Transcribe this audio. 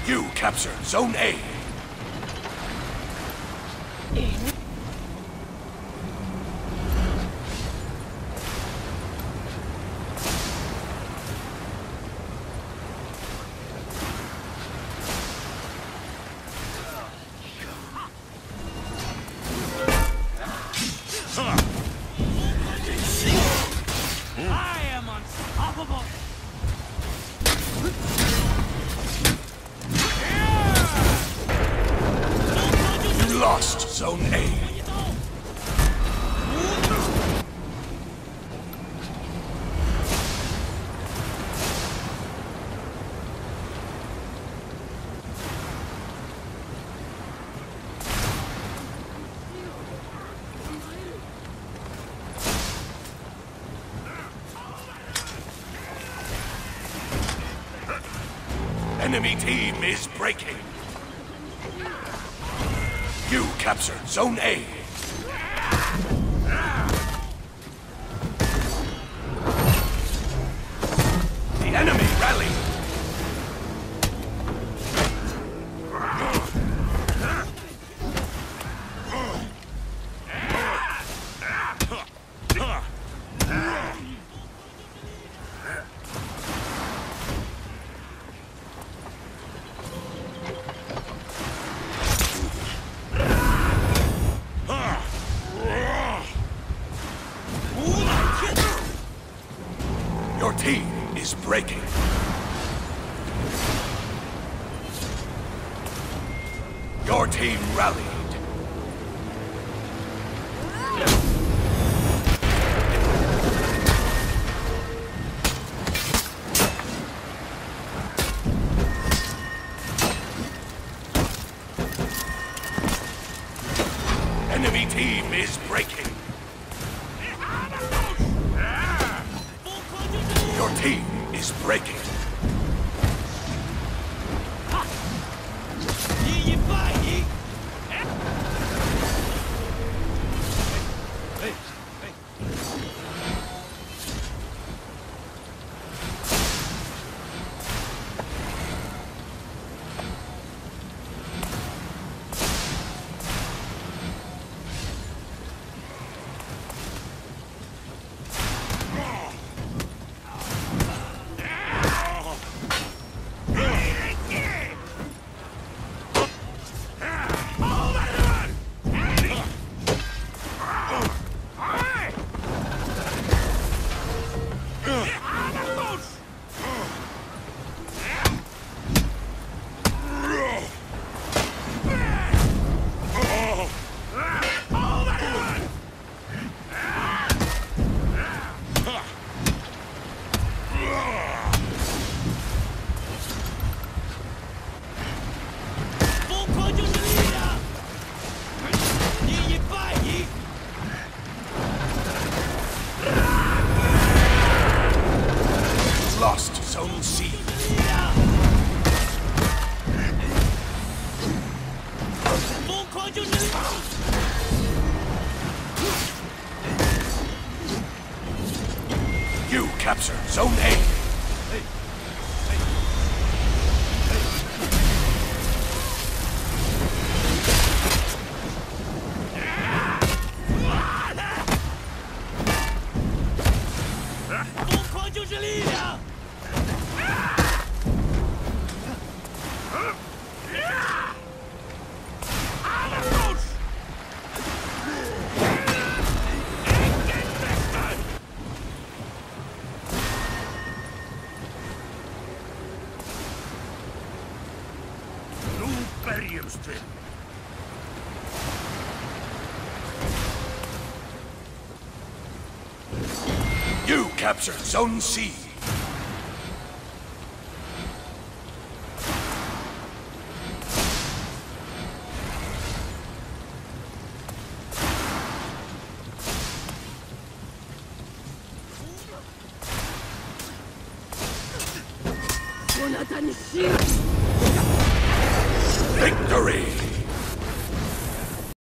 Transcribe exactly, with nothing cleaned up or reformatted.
You captured Zone A. I am unstoppable! You lost Zone A. Enemy team is breaking. You captured Zone A. The enemy rallied. Your team is breaking. Your team rallied. Enemy team is breaking. Your team is breaking. Lost Zone C. You captured Zone A. You captured Zone C. Victory!